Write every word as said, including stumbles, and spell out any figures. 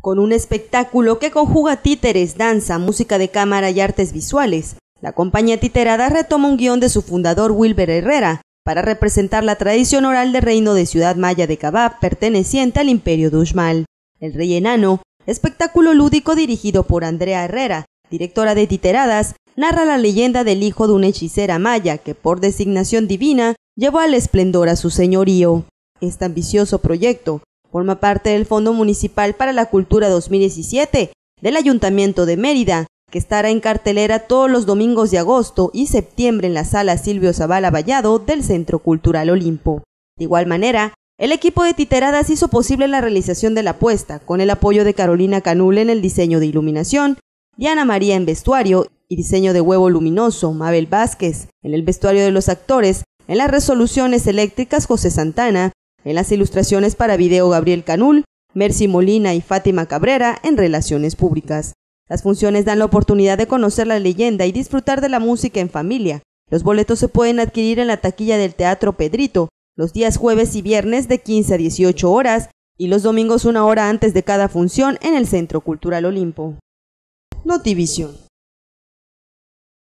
Con un espectáculo que conjuga títeres, danza, música de cámara y artes visuales, la compañía Titerada retoma un guión de su fundador Wilber Herrera para representar la tradición oral del reino de Ciudad Maya de Cabá, perteneciente al Imperio de Uxmal. El Rey Enano, espectáculo lúdico dirigido por Andrea Herrera, directora de Titeradas, narra la leyenda del hijo de una hechicera maya que por designación divina llevó al esplendor a su señorío. Este ambicioso proyecto forma parte del Fondo Municipal para la Cultura dos mil diecisiete del Ayuntamiento de Mérida, que estará en cartelera todos los domingos de agosto y septiembre en la Sala Silvio Zavala Vallado del Centro Cultural Olimpo. De igual manera, el equipo de Titeradas hizo posible la realización de la apuesta, con el apoyo de Carolina Canul en el diseño de iluminación, Diana María en vestuario y diseño de huevo luminoso, Mabel Vázquez en el vestuario de los actores, en las resoluciones eléctricas José Santana, en las ilustraciones para video Gabriel Canul, Mercy Molina y Fátima Cabrera en relaciones públicas. Las funciones dan la oportunidad de conocer la leyenda y disfrutar de la música en familia. Los boletos se pueden adquirir en la taquilla del Teatro Pedrito, los días jueves y viernes de quince a dieciocho horas y los domingos una hora antes de cada función en el Centro Cultural Olimpo. Notivisión.